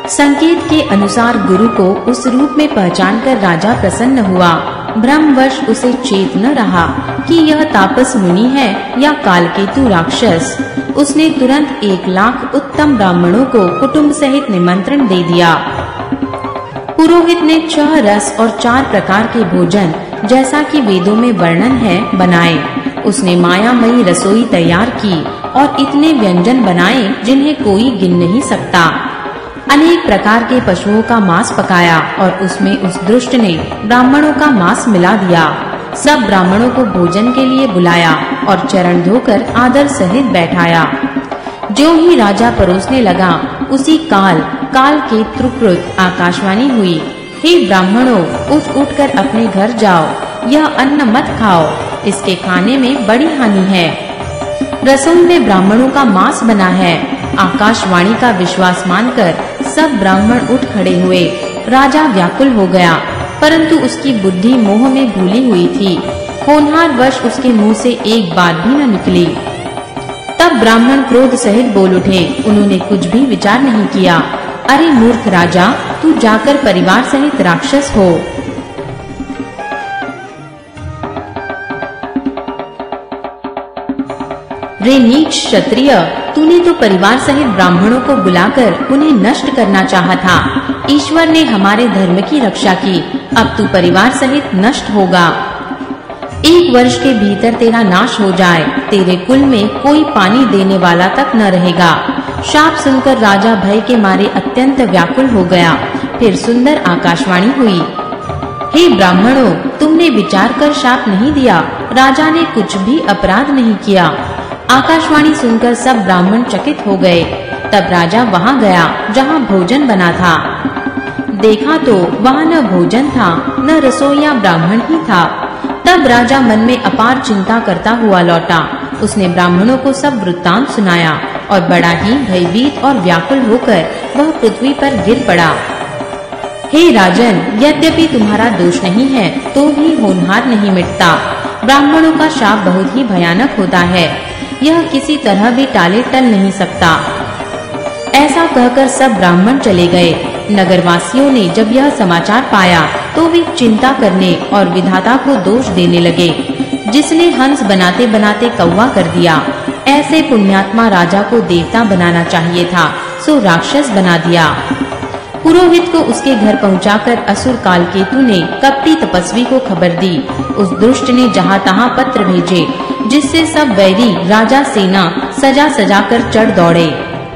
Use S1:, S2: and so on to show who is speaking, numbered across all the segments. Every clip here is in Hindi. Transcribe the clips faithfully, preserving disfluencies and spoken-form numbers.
S1: संकेत के अनुसार गुरु को उस रूप में पहचानकर राजा प्रसन्न हुआ। भ्रमवश उसे चेत न रहा कि यह तापस मुनि है या कालकेतु राक्षस। उसने तुरंत एक लाख उत्तम ब्राह्मणों को कुटुंब सहित निमंत्रण दे दिया। पुरोहित ने छह रस और चार प्रकार के भोजन, जैसा कि वेदों में वर्णन है, बनाए। उसने मायामयी रसोई तैयार की और इतने व्यंजन बनाए जिन्हें कोई गिन नहीं सकता। अनेक प्रकार के पशुओं का मांस पकाया और उसमें उस दुष्ट ने ब्राह्मणों का मांस मिला दिया। सब ब्राह्मणों को भोजन के लिए बुलाया और चरण धोकर आदर सहित बैठाया। जो ही राजा परोसने लगा, उसी काल काल के त्रुकृत आकाशवाणी हुई, हे ब्राह्मणों, उठ उठकर अपने घर जाओ। यह अन्न मत खाओ, इसके खाने में बड़ी हानि है। रसोई में ब्राह्मणों का मांस बना है। आकाशवाणी का विश्वास मानकर सब ब्राह्मण उठ खड़े हुए। राजा व्याकुल हो गया, परंतु उसकी बुद्धि मोह में भूली हुई थी। होनहार वश उसके मुंह से एक बात भी न निकली। तब ब्राह्मण क्रोध सहित बोल उठे। उन्होंने कुछ भी विचार नहीं किया। अरे मूर्ख राजा, तू जाकर परिवार सहित राक्षस हो। रे नीच क्षत्रिय, तूने तो परिवार सहित ब्राह्मणों को बुलाकर उन्हें नष्ट करना चाहा था। ईश्वर ने हमारे धर्म की रक्षा की, अब तू परिवार सहित नष्ट होगा। एक वर्ष के भीतर तेरा नाश हो जाए, तेरे कुल में कोई पानी देने वाला तक न रहेगा। शाप सुनकर राजा भय के मारे अत्यंत व्याकुल हो गया। फिर सुंदर आकाशवाणी हुई, हे ब्राह्मणों, तुमने विचार कर शाप नहीं दिया। राजा ने कुछ भी अपराध नहीं किया। आकाशवाणी सुनकर सब ब्राह्मण चकित हो गए। तब राजा वहां गया जहां भोजन बना था। देखा तो वहां न भोजन था, न रसोइया ब्राह्मण ही था। तब राजा मन में अपार चिंता करता हुआ लौटा। उसने ब्राह्मणों को सब वृत्तांत सुनाया और बड़ा ही भयभीत और व्याकुल होकर वह पृथ्वी पर गिर पड़ा। हे राजन, यद्यपि तुम्हारा दोष नहीं है, तो भी होनहार नहीं मिटता। ब्राह्मणों का शाप बहुत ही भयानक होता है। यह किसी तरह भी टाले टल नहीं सकता। ऐसा कहकर सब ब्राह्मण चले गए। नगरवासियों ने जब यह समाचार पाया तो वे चिंता करने और विधाता को दोष देने लगे, जिसने हंस बनाते बनाते कौवा कर दिया। ऐसे पुण्यात्मा राजा को देवता बनाना चाहिए था, सो राक्षस बना दिया। पुरोहित को उसके घर पहुंचाकर असुर कालकेतु ने कपटी तपस्वी को खबर दी। उस दुष्ट ने जहां तहां पत्र भेजे, जिससे सब वैरी राजा सेना सजा सजा कर चढ़ दौड़े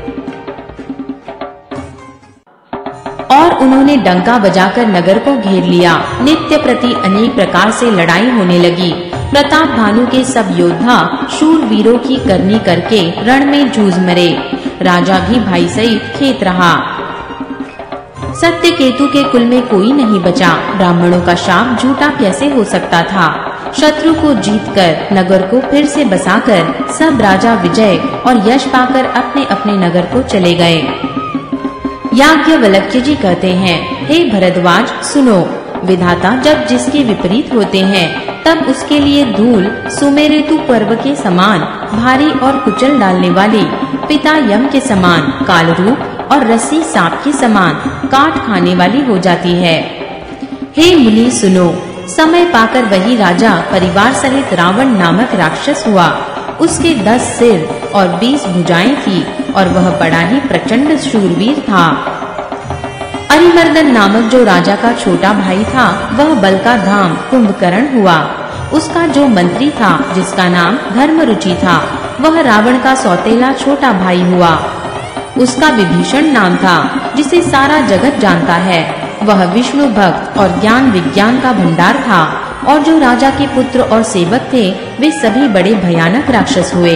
S1: और उन्होंने डंका बजाकर नगर को घेर लिया। नित्य प्रति अनेक प्रकार से लड़ाई होने लगी। प्रताप भानु के सब योद्धा शूर वीरों की करनी करके रण में जूझ मरे। राजा भी भाई सहित खेत रहा। सत्य केतु के कुल में कोई नहीं बचा। ब्राह्मणों का शाप झूठा कैसे हो सकता था। शत्रु को जीतकर नगर को फिर से बसाकर सब राजा विजय और यश पाकर अपने अपने नगर को चले गए। याज्ञवल्क्य जी कहते हैं, हे भरद्वाज सुनो, विधाता जब जिसके विपरीत होते हैं तब उसके लिए धूल सुमेरु पर्व के समान भारी और कुचल डालने वाली, पिता यम के समान कालरूप और रस्सी सांप के समान काट खाने वाली हो जाती है। हे मुनि सुनो, समय पाकर वही राजा परिवार सहित रावण नामक राक्षस हुआ। उसके दस सिर और बीस भुजाएं थी और वह बड़ा ही प्रचंड शूरवीर था। अरिमर्दन नामक जो राजा का छोटा भाई था, वह बल का धाम कुंभकर्ण हुआ। उसका जो मंत्री था, जिसका नाम धर्मरुचि था, वह रावण का सौतेला छोटा भाई हुआ। उसका विभीषण नाम था, जिसे सारा जगत जानता है। वह विष्णु भक्त और ज्ञान विज्ञान का भंडार था। और जो राजा के पुत्र और सेवक थे, वे सभी बड़े भयानक राक्षस हुए।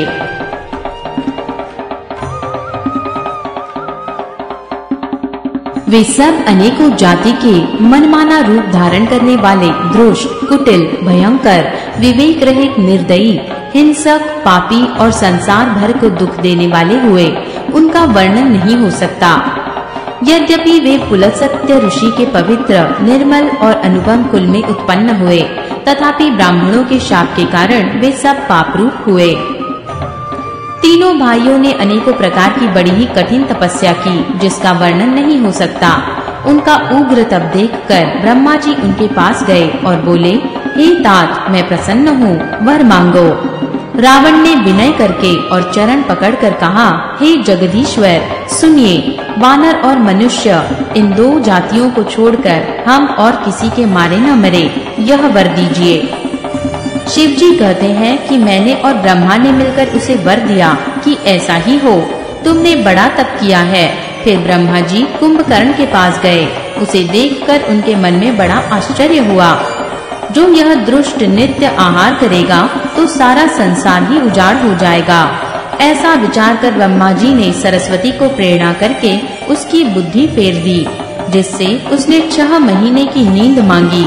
S1: वे सब अनेकों जाति के मनमाना रूप धारण करने वाले दुष्ट, कुटिल, भयंकर, विवेक रहित, निर्दयी, हिंसक, पापी और संसार भर को दुख देने वाले हुए। उनका वर्णन नहीं हो सकता। यद्यपि वे पुलत्सत्य ऋषि के पवित्र, निर्मल और अनुपम कुल में उत्पन्न हुए, तथापि ब्राह्मणों के शाप के कारण वे सब पापरूप हुए। तीनों भाइयों ने अनेकों प्रकार की बड़ी ही कठिन तपस्या की, जिसका वर्णन नहीं हो सकता। उनका उग्र तप देखकर ब्रह्मा जी उनके पास गए और बोले, हे तात, मैं प्रसन्न हूँ, वर मांगो। रावण ने विनय करके और चरण पकड़कर कहा, हे जगदीश्वर, सुनिए, वानर और मनुष्य इन दो जातियों को छोड़कर हम और किसी के मारे न मरे, यह वर दीजिए। शिव जी कहते हैं कि मैंने और ब्रह्मा ने मिलकर उसे वर दिया कि ऐसा ही हो। तुमने बड़ा तप किया है। फिर ब्रह्मा जी कुंभकर्ण के पास गए। उसे देखकर उनके मन में बड़ा आश्चर्य हुआ। जो यह दुष्ट नित्य आहार करेगा तो सारा संसार ही उजाड़ हो जाएगा। ऐसा विचार कर ब्रह्मा जी ने सरस्वती को प्रेरणा करके उसकी बुद्धि फेर दी, जिससे उसने छह महीने की नींद मांगी।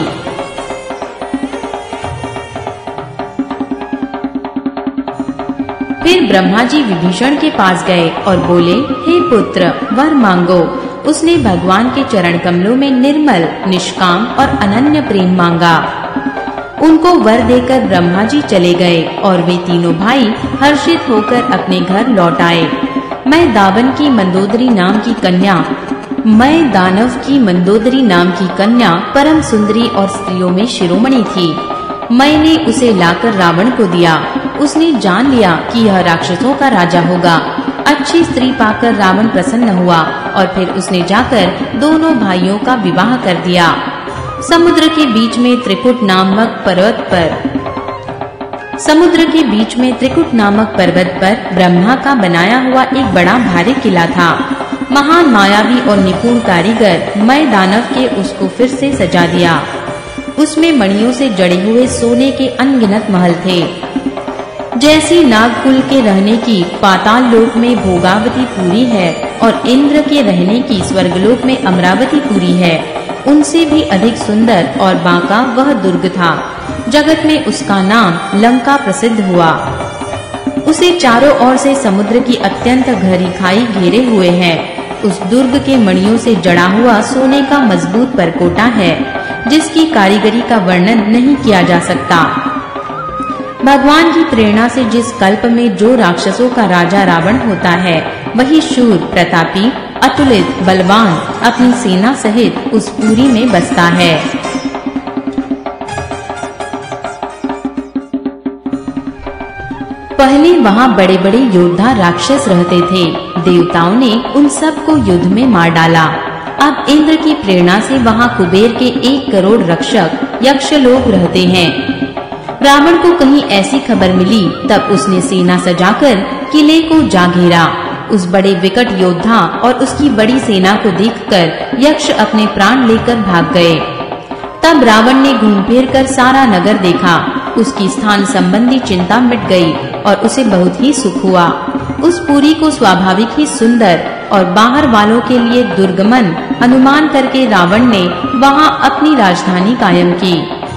S1: फिर ब्रह्मा जी विभीषण के पास गए और बोले, हे पुत्र, वर मांगो। उसने भगवान के चरण कमलों में निर्मल, निष्काम और अनन्य प्रेम मांगा। उनको वर देकर ब्रह्मा जी चले गए और वे तीनों भाई हर्षित होकर अपने घर लौट आए। मैं दावन की मंदोदरी नाम की कन्या मैं दानव की मंदोदरी नाम की कन्या परम सुंदरी और स्त्रियों में शिरोमणि थी। मैंने उसे लाकर रावण को दिया। उसने जान लिया कि यह राक्षसों का राजा होगा। अच्छी स्त्री पाकर रावण प्रसन्न हुआ और फिर उसने जाकर दोनों भाइयों का विवाह कर दिया। समुद्र के बीच में त्रिकुट नामक पर्वत पर समुद्र के बीच में त्रिकुट नामक पर्वत पर ब्रह्मा का बनाया हुआ एक बड़ा भारी किला था। महान मायावी और निपुण कारीगर मैं दानव के उसको फिर से सजा दिया। उसमें मणियों से जड़े हुए सोने के अनगिनत महल थे। जैसी नागकुल के रहने की पाताल लोक में भोगावती पुरी है और इंद्र के रहने की स्वर्गलोक में अमरावती पुरी है, उनसे भी अधिक सुंदर और बांका वह दुर्ग था। जगत में उसका नाम लंका प्रसिद्ध हुआ। उसे चारों ओर से समुद्र की अत्यंत गहरी खाई घेरे हुए है। उस दुर्ग के मणियों से जड़ा हुआ सोने का मजबूत परकोटा है, जिसकी कारीगरी का वर्णन नहीं किया जा सकता। भगवान की प्रेरणा से जिस कल्प में जो राक्षसों का राजा रावण होता है, वही शूर, प्रतापी, अतुलित, बलवान अपनी सेना सहित उस पुरी में बसता है। पहले वहाँ बड़े-बड़े योद्धा राक्षस रहते थे। देवताओं ने उन सब को युद्ध में मार डाला। अब इंद्र की प्रेरणा से वहाँ कुबेर के एक करोड़ रक्षक यक्ष लोग रहते हैं। रावण को कहीं ऐसी खबर मिली, तब उसने सेना सजाकर किले को जा घेरा। उस बड़े विकट योद्धा और उसकी बड़ी सेना को देखकर यक्ष अपने प्राण लेकर भाग गए। तब रावण ने घूम फिर कर सारा नगर देखा। उसकी स्थान संबंधी चिंता मिट गई और उसे बहुत ही सुख हुआ। उस पुरी को स्वाभाविक ही सुंदर और बाहर वालों के लिए दुर्गमन अनुमान करके रावण ने वहां अपनी राजधानी कायम की।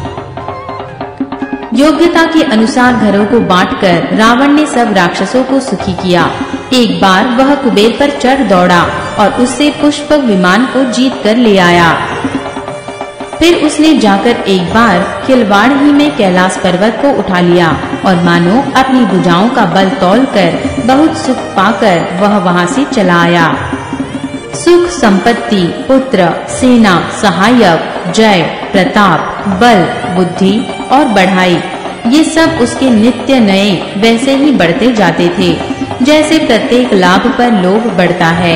S1: योग्यता के अनुसार घरों को बांटकर रावण ने सब राक्षसों को सुखी किया। एक बार वह कुबेर पर चढ़ दौड़ा और उससे पुष्पक विमान को जीत कर ले आया। फिर उसने जाकर एक बार खिलवाड़ ही में कैलाश पर्वत को उठा लिया और मानो अपनी भुजाओं का बल तौलकर बहुत सुख पाकर वह वहां से चला आया। सुख, संपत्ति, पुत्र, सेना, सहायक, जय, प्रताप, बल, बुद्धि और बढ़ाई, ये सब उसके नित्य नए वैसे ही बढ़ते जाते थे, जैसे प्रत्येक लाभ पर लोभ बढ़ता है।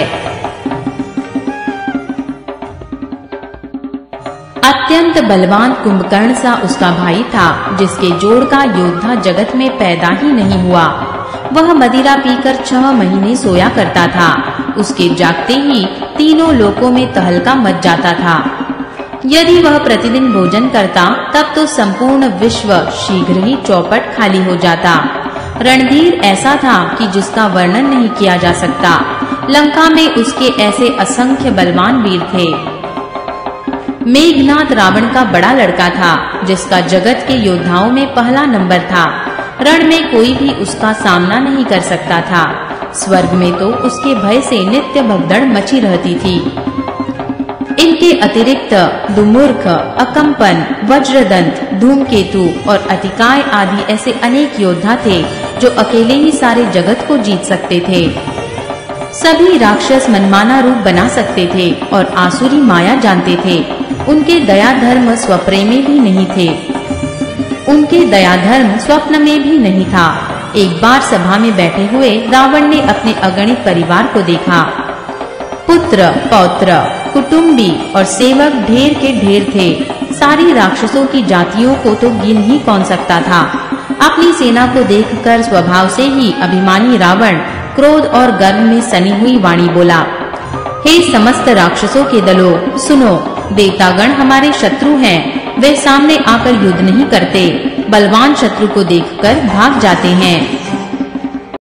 S1: अत्यंत बलवान कुंभकर्ण सा उसका भाई था, जिसके जोड़ का योद्धा जगत में पैदा ही नहीं हुआ। वह मदिरा पीकर छह महीने सोया करता था। उसके जागते ही तीनों लोकों में तहलका मच जाता था। यदि वह प्रतिदिन भोजन करता, तब तो संपूर्ण विश्व शीघ्र ही चौपट खाली हो जाता। रणधीर ऐसा था कि जिसका वर्णन नहीं किया जा सकता। लंका में उसके ऐसे असंख्य बलवान वीर थे। मेघनाद रावण का बड़ा लड़का था, जिसका जगत के योद्धाओं में पहला नंबर था। रण में कोई भी उसका सामना नहीं कर सकता था। स्वर्ग में तो उसके भय से नित्य भगदड़ मची रहती थी। इनके अतिरिक्त दुमूर्ख, अकंपन, वज्रदंत, धूमकेतु और अतिकाय आदि ऐसे अनेक योद्धा थे जो अकेले ही सारे जगत को जीत सकते थे। सभी राक्षस मनमाना रूप बना सकते थे और आसुरी माया जानते थे। उनके दया धर्म स्वप्रेमी भी नहीं थे। उनके दया धर्म स्वप्न में भी नहीं था। एक बार सभा में बैठे हुए रावण ने अपने अगणित परिवार को देखा। पुत्र, पौत्र, कुटुंबी और सेवक ढेर के ढेर थे। सारी राक्षसों की जातियों को तो गिन ही कौन सकता था। अपनी सेना को देखकर स्वभाव से ही अभिमानी रावण क्रोध और गर्व में सनी हुई वाणी बोला, हे समस्त राक्षसों के दलों, सुनो, देवतागण हमारे शत्रु हैं। वे सामने आकर युद्ध नहीं करते, बलवान शत्रु को देखकर भाग जाते हैं।